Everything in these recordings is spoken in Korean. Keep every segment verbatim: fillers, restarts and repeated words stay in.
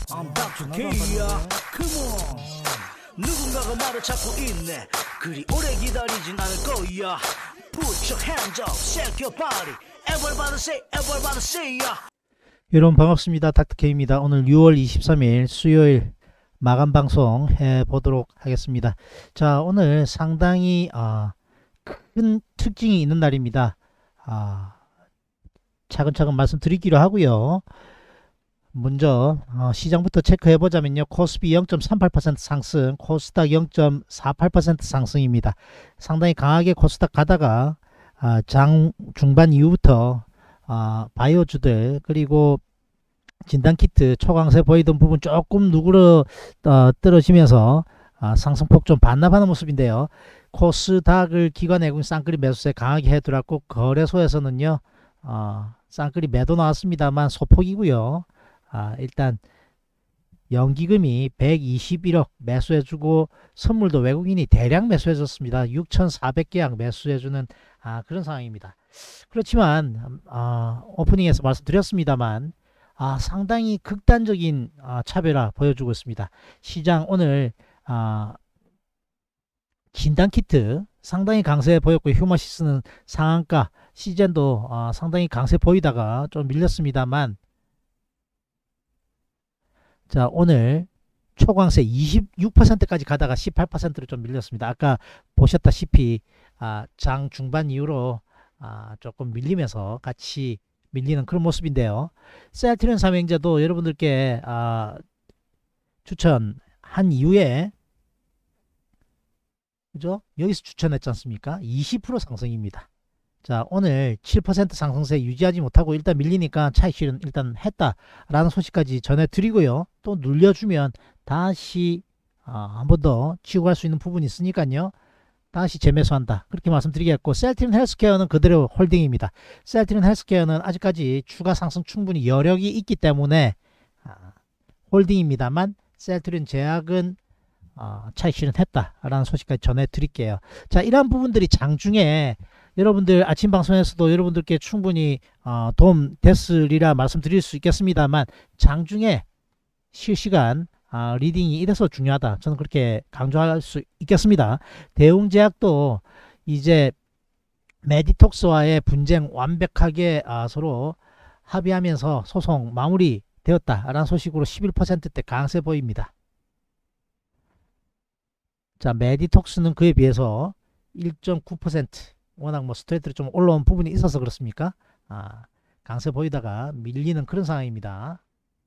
I'm 닥터 K야. Come on. 누군가가 말을 찾고 있네. 그리 오래 기다리진 않을 거야. Put your hands up, shake your body. Everybody say, everybody say ya. 여러분 반갑습니다. 닥터 K입니다. 오늘 유월 이십삼일 수요일 마감 방송 해보도록 하겠습니다. 자, 오늘 상당히 어, 큰 특징이 있는 날입니다. 어, 차근차근 말씀드리기로 하고요. 먼저 어, 시장부터 체크해 보자면요. 코스피 영 점 삼팔 퍼센트 상승, 코스닥 영 점 사팔 퍼센트 상승입니다. 상당히 강하게 코스닥 가다가 어, 장 중반 이후부터 어, 바이오주들 그리고 진단키트 초강세 보이던 부분 조금 누그러 어, 떨어지면서 어, 상승폭 좀 반납하는 모습인데요. 코스닥을 기관 외국인 쌍끌이 매수세 강하게 해들었고 거래소에서는요 어, 쌍끌이 매도 나왔습니다만 소폭이고요. 아, 일단 연기금이 백이십일억 매수해주고 선물도 외국인이 대량 매수해줬습니다. 육천사백 계약 매수해주는 아, 그런 상황입니다. 그렇지만 아, 오프닝에서 말씀드렸습니다만 아, 상당히 극단적인 아, 차별화 보여주고 있습니다. 시장 오늘 아, 진단키트 상당히 강세 보였고 휴머시스는 상한가 시젠도 아, 상당히 강세 보이다가 좀 밀렸습니다만 자, 오늘 초강세 이십육 퍼센트까지 가다가 십팔 퍼센트로 좀 밀렸습니다. 아까 보셨다시피 아, 장 중반 이후로 아, 조금 밀리면서 같이 밀리는 그런 모습인데요. 셀트리온 삼형제도 여러분들께 아, 추천한 이후에 그죠? 여기서 추천했지 않습니까? 이십 퍼센트 상승입니다. 자, 오늘 칠 퍼센트 상승세 유지하지 못하고 일단 밀리니까 차익실현 일단 했다라는 소식까지 전해드리고요. 또 눌려주면 다시 어, 한 번 더 치고 갈 수 있는 부분이 있으니까요. 다시 재매수한다. 그렇게 말씀드리겠고 셀트리온 헬스케어는 그대로 홀딩입니다. 셀트리온 헬스케어는 아직까지 추가 상승 충분히 여력이 있기 때문에 아, 홀딩입니다만 셀트리온 제약은 어, 차익 실현했다라는 소식까지 전해드릴게요. 자, 이러한 부분들이 장중에 여러분들 아침 방송에서도 여러분들께 충분히 어, 도움 됐으리라 말씀드릴 수 있겠습니다만 장중에 실시간 어, 리딩이 이래서 중요하다. 저는 그렇게 강조할 수 있겠습니다. 대웅제약도 이제 메디톡스와의 분쟁 완벽하게 어, 서로 합의하면서 소송 마무리 되었다라는 소식으로 십일 퍼센트대 강세 보입니다. 자, 메디톡스는 그에 비해서 일 점 구 퍼센트 워낙 뭐 스트레이트로 좀 올라온 부분이 있어서 그렇습니까? 아, 강세 보이다가 밀리는 그런 상황입니다.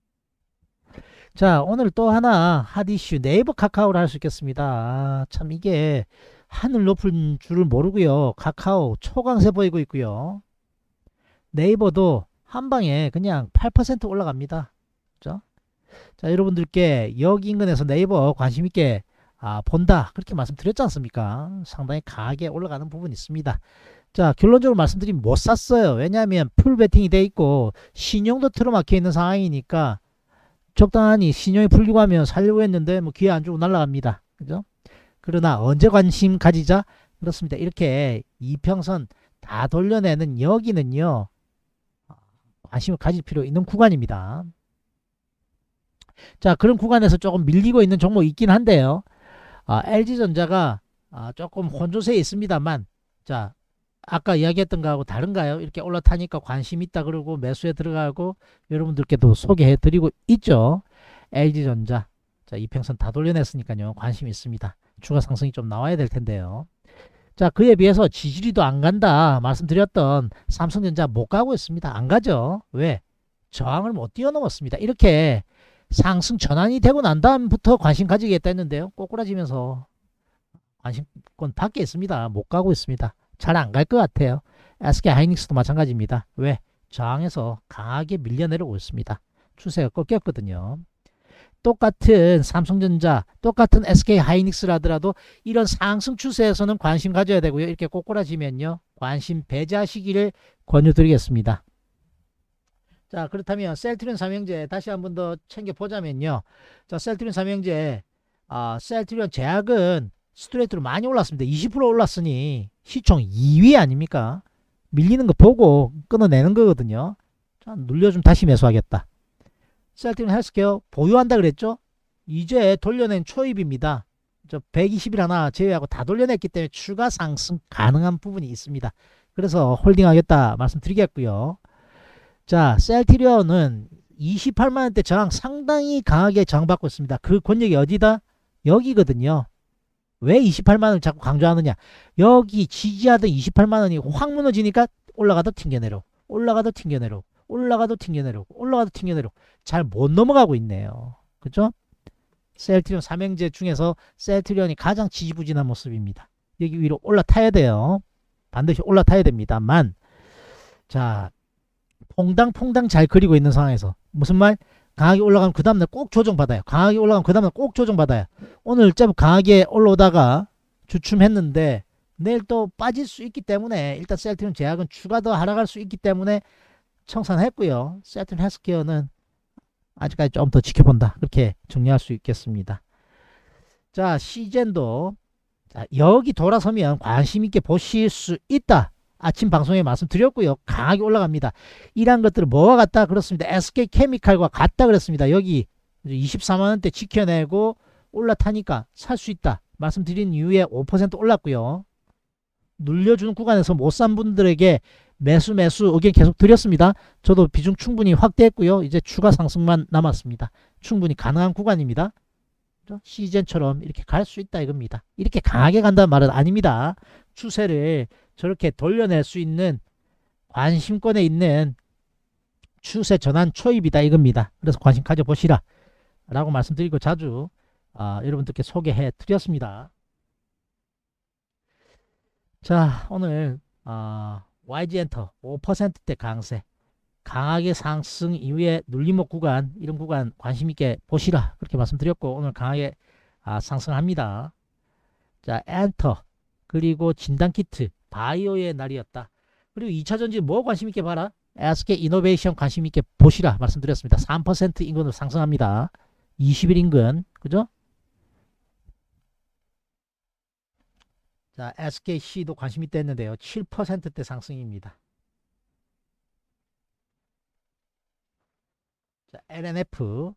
자, 오늘 또 하나 핫이슈 네이버 카카오를 할 수 있겠습니다. 아, 참 이게 하늘 높은 줄을 모르고요. 카카오 초강세 보이고 있고요. 네이버도 한방에 그냥 팔 퍼센트 올라갑니다. 그죠? 자, 여러분들께 여기 인근에서 네이버 관심 있게 아, 본다 그렇게 말씀드렸지 않습니까? 상당히 강하게 올라가는 부분이 있습니다. 자, 결론적으로 말씀드리면 못 샀어요. 왜냐하면 풀 베팅이 돼 있고 신용도 틀어막혀 있는 상황이니까 적당하니 신용이 풀리고 하면 살려고 했는데 뭐 기회 안 주고 날아갑니다. 그죠? 그러나 언제 관심 가지자? 그렇습니다. 이렇게 이평선 다 돌려내는 여기는요 관심을 가질 필요 있는 구간입니다. 자, 그런 구간에서 조금 밀리고 있는 종목이 있긴 한데요. 아, 엘지전자가 아, 조금 혼조세에 있습니다만 자, 아까 이야기했던 거하고 다른가요? 이렇게 올라타니까 관심 있다 그러고 매수에 들어가고 여러분들께도 소개해 드리고 있죠. 엘지전자 자, 이평선 다 돌려냈으니까요 관심 있습니다. 추가 상승이 좀 나와야 될 텐데요. 자, 그에 비해서 지지리도 안 간다 말씀드렸던 삼성전자 못 가고 있습니다. 안 가죠. 왜? 저항을 못 뛰어넘었습니다. 이렇게 상승 전환이 되고 난 다음부터 관심 가지겠다 했는데요. 꼬꾸라지면서 관심권 밖에 있습니다. 못 가고 있습니다. 잘 안 갈 것 같아요. 에스케이하이닉스도 마찬가지입니다. 왜? 저항에서 강하게 밀려내려고 있습니다. 추세가 꺾였거든요. 똑같은 삼성전자, 똑같은 에스케이하이닉스라더라도 이런 상승 추세에서는 관심 가져야 되고요. 이렇게 꼬꾸라지면요. 관심 배제하시기를 권유드리겠습니다. 자, 그렇다면 셀트리온 삼형제 다시 한 번 더 챙겨보자면요. 자, 셀트리온 삼형제 아, 셀트리온 제약은 스트레이트로 많이 올랐습니다. 이십 퍼센트 올랐으니 시총 이 위 아닙니까? 밀리는 거 보고 끊어내는 거거든요. 자, 눌려주면 다시 매수하겠다. 셀트리온 헬스케어 보유한다 그랬죠? 이제 돌려낸 초입입니다. 저 백이십 일 하나 제외하고 다 돌려냈기 때문에 추가 상승 가능한 부분이 있습니다. 그래서 홀딩하겠다 말씀드리겠고요. 자, 셀트리온은 이십팔만 원대 저항 상당히 강하게 저항받고 있습니다. 그 권역이 어디다? 여기거든요. 왜 이십팔만 원을 자꾸 강조하느냐? 여기 지지하던 이십팔만 원이 확 무너지니까 올라가도 튕겨내려, 올라가도 튕겨내려, 올라가도 튕겨내려, 올라가도 튕겨내려. 잘 못 넘어가고 있네요. 그죠? 셀트리온 삼형제 중에서 셀트리온이 가장 지지부진한 모습입니다. 여기 위로 올라타야 돼요. 반드시 올라타야 됩니다만, 자, 퐁당퐁당 잘 그리고 있는 상황에서 무슨 말? 강하게 올라가면 그 다음날 꼭 조정받아요. 강하게 올라가면 그 다음날 꼭 조정받아요. 오늘 좀 강하게 올라오다가 주춤했는데 내일 또 빠질 수 있기 때문에 일단 셀트리온 제약은 추가 더 하락할 수 있기 때문에 청산했고요. 셀트리온 헬스케어는 아직까지 좀 더 지켜본다. 그렇게 정리할 수 있겠습니다. 자, 시젠도 자, 여기 돌아서면 관심 있게 보실 수 있다. 아침 방송에 말씀드렸고요. 강하게 올라갑니다. 이러한 것들은 뭐와 같다? 그렇습니다. 에스케이케미칼과 같다 그랬습니다. 여기 이십사만 원대 지켜내고 올라타니까 살 수 있다. 말씀드린 이후에 오 퍼센트 올랐고요. 눌려주는 구간에서 못 산 분들에게 매수 매수 의견 계속 드렸습니다. 저도 비중 충분히 확대했고요. 이제 추가 상승만 남았습니다. 충분히 가능한 구간입니다. 시젠처럼 이렇게 갈 수 있다 이겁니다. 이렇게 강하게 간다는 말은 아닙니다. 추세를 저렇게 돌려낼 수 있는 관심권에 있는 추세 전환 초입이다 이겁니다. 그래서 관심 가져보시라 라고 말씀드리고 자주 아, 여러분들께 소개해 드렸습니다. 자, 오늘 아, 와이지엔터 오 퍼센트대 강세 강하게 상승 이후에 눌림목 구간 이런 구간 관심있게 보시라 그렇게 말씀드렸고 오늘 강하게 아, 상승합니다. 자, 엔터 그리고 진단키트 바이오의 날이었다. 그리고 이차전지 뭐 관심있게 봐라? 에스케이 이노베이션 관심있게 보시라 말씀드렸습니다. 삼 퍼센트 인근으로 상승합니다. 이십 일 인근 그죠? 자, 에스케이씨도 관심있게 했는데요. 칠 퍼센트대 상승입니다. 자, 엘엔에프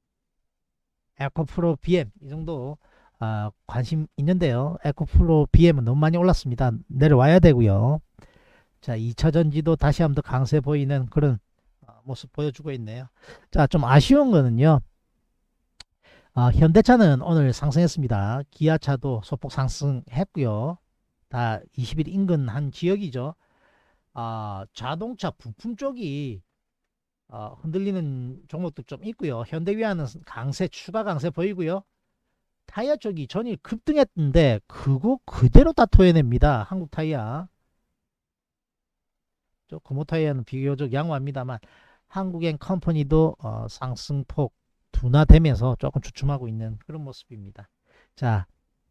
에코프로 비엠 이 정도 아, 관심 있는데요. 에코프로 비엠은 너무 많이 올랐습니다. 내려와야 되고요. 자, 이차전지도 다시 한번 더 강세 보이는 그런 모습 보여주고 있네요. 자, 좀 아쉬운 거는요. 아, 현대차는 오늘 상승했습니다. 기아차도 소폭 상승했고요. 다 이십 일 인근한 지역이죠. 아, 자동차 부품 쪽이 어, 흔들리는 종목도 좀 있고요. 현대위아는 강세 추가 강세 보이고요. 타이어 쪽이 전일 급등했는데 그거 그대로 다 토해냅니다. 한국타이어. 금호타이어는 비교적 양호합니다만 한국엔 컴퍼니도 어, 상승폭 둔화되면서 조금 주춤하고 있는 그런 모습입니다. 자,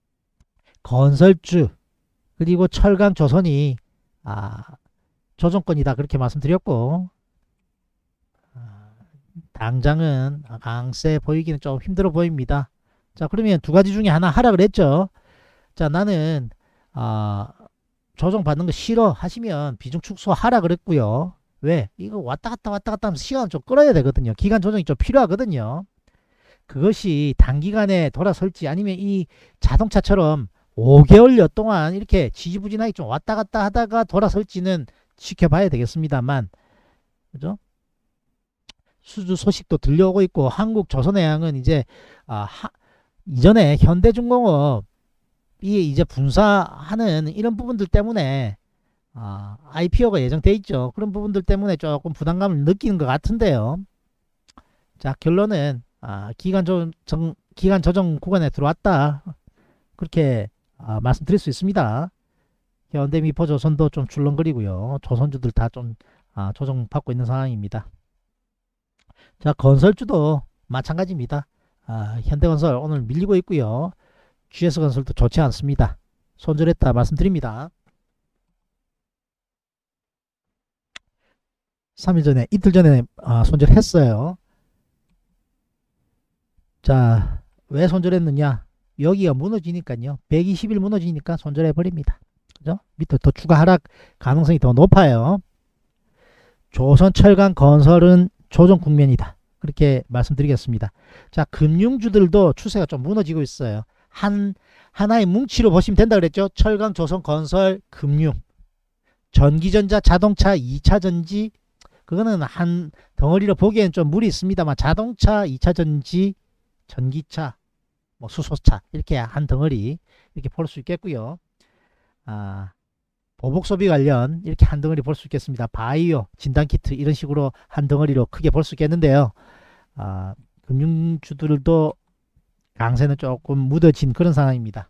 건설주 그리고 철강 조선이 아, 조정권이다 그렇게 말씀드렸고 아, 당장은 강세 보이기는 좀 힘들어 보입니다. 자, 그러면 두 가지 중에 하나 하락을 했죠. 자, 나는 아, 조정 받는 거 싫어 하시면 비중 축소 하라 그랬고요. 왜? 이거 왔다 갔다 왔다 갔다 하면서 시간 좀 끌어야 되거든요. 기간 조정이 좀 필요하거든요. 그것이 단기간에 돌아설지 아니면 이 자동차처럼 오 개월여 동안 이렇게 지지부진하게 좀 왔다 갔다 하다가 돌아설지는 지켜봐야 되겠습니다.만 그죠? 수주 소식도 들려오고 있고 한국조선해양은 이제 아, 하, 이전에 현대중공업 이 이제 분사하는 이런 부분들 때문에 아, 아이피오가 예정돼 있죠. 그런 부분들 때문에 조금 부담감을 느끼는 것 같은데요. 자, 결론은 아, 기간 조정 기간 조정 구간에 들어왔다 그렇게 아, 말씀드릴 수 있습니다. 현대미포조선도 좀 출렁거리고요. 조선주들 다 좀 아, 조정받고 있는 상황입니다. 자, 건설주도 마찬가지입니다. 아, 현대건설 오늘 밀리고 있고요. 지에스건설도 좋지 않습니다. 손절했다 말씀드립니다. 삼 일 전에 이틀 전에 아, 손절했어요. 자, 왜 손절했느냐? 여기가 무너지니까요. 백이십 일 무너지니까 손절해 버립니다. 그죠? 밑으로 더 추가 하락 가능성이 더 높아요. 조선철강 건설은 조정 국면이다. 그렇게 말씀드리겠습니다. 자, 금융주들도 추세가 좀 무너지고 있어요. 한 하나의 뭉치로 보시면 된다 그랬죠. 철강, 조선, 건설, 금융, 전기전자, 자동차, 이차전지, 그거는 한 덩어리로 보기에는 좀 무리 있습니다만 자동차, 이차전지, 전기차, 뭐 수소차 이렇게 한 덩어리 이렇게 볼 수 있겠고요. 아, 보복소비 관련 이렇게 한 덩어리 볼 수 있겠습니다. 바이오, 진단키트 이런 식으로 한 덩어리로 크게 볼 수 있겠는데요. 아, 금융주들도 강세는 조금 묻어진 그런 상황입니다.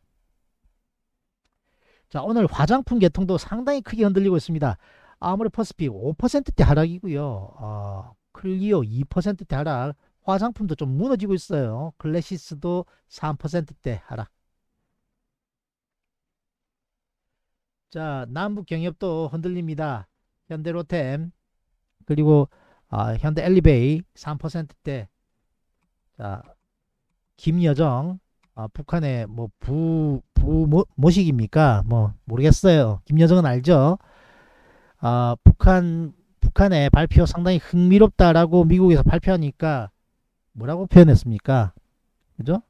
자, 오늘 화장품 계통도 상당히 크게 흔들리고 있습니다. 아모레퍼시픽 오 퍼센트대 하락이고요. 어, 클리오 이 퍼센트대 하락. 화장품도 좀 무너지고 있어요. 글래시스도 삼 퍼센트대 하락. 자, 남북경협도 흔들립니다. 현대로템 그리고 아, 현대엘리베이 삼 퍼센트대. 자, 김여정 아, 북한의 뭐 부, 부 뭐, 뭐식입니까? 뭐 모르겠어요. 김여정은 알죠? 아, 북한 북한의 발표 상당히 흥미롭다라고 미국에서 발표하니까 뭐라고 표현했습니까? 그죠?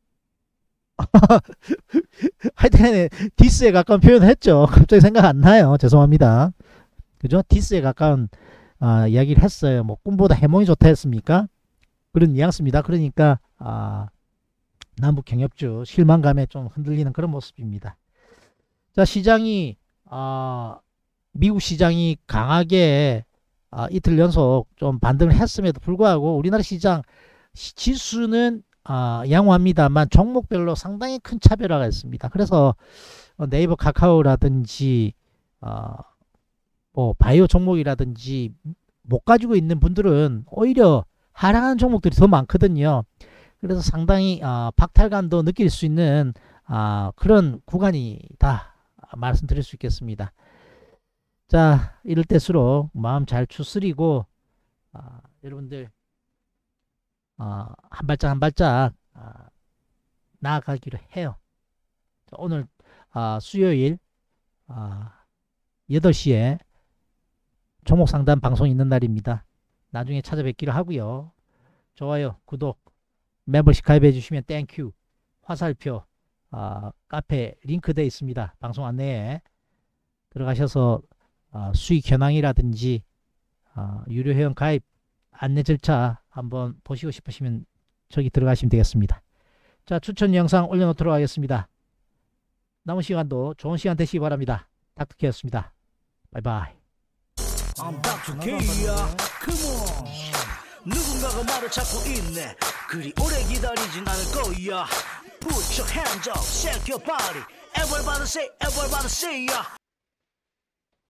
하여튼 디스에 가까운 표현을 했죠. 갑자기 생각 안 나요. 죄송합니다. 그죠? 디스에 가까운 아, 이야기를 했어요. 뭐 꿈보다 해몽이 좋다 했습니까? 그런 뉘앙스입니다. 그러니까 아, 남북 경협주 실망감에 좀 흔들리는 그런 모습입니다. 자, 시장이 아, 미국 시장이 강하게 아, 이틀 연속 좀 반등을 했음에도 불구하고 우리나라 시장 지수는 아, 양호합니다만 종목별로 상당히 큰 차별화가 있습니다. 그래서 네이버 카카오라든지 어, 뭐 바이오 종목이라든지 못 가지고 있는 분들은 오히려 하락하는 종목들이 더 많거든요. 그래서 상당히 어, 박탈감도 느낄 수 있는 어, 그런 구간이다 말씀드릴 수 있겠습니다. 자, 이럴 때수록 마음 잘 추스리고 어, 여러분들 어, 한 발짝 한 발짝 어, 나아가기로 해요. 자, 오늘 어, 수요일 어, 여덟 시에 종목 상담 방송이 있는 날입니다. 나중에 찾아뵙기로 하고요. 좋아요, 구독, 멤버십 가입해 주시면 땡큐. 화살표 어, 카페 링크 되어 있습니다. 방송 안내에 들어가셔서 어, 수익 현황이라든지 어, 유료 회원 가입 안내 절차 한번 보시고 싶으시면 저기 들어가시면 되겠습니다. 자, 추천 영상 올려놓도록 하겠습니다. 남은 시간도 좋은 시간 되시기 바랍니다. 닥터케였습니다. 바이바이. I'm Doctor K야. Come on. 누군가가 말을 찾고 있네. 그리 오래 기다리진 않을 거야. Put your hands up, shake your body. Everybody say, everybody say, yeah.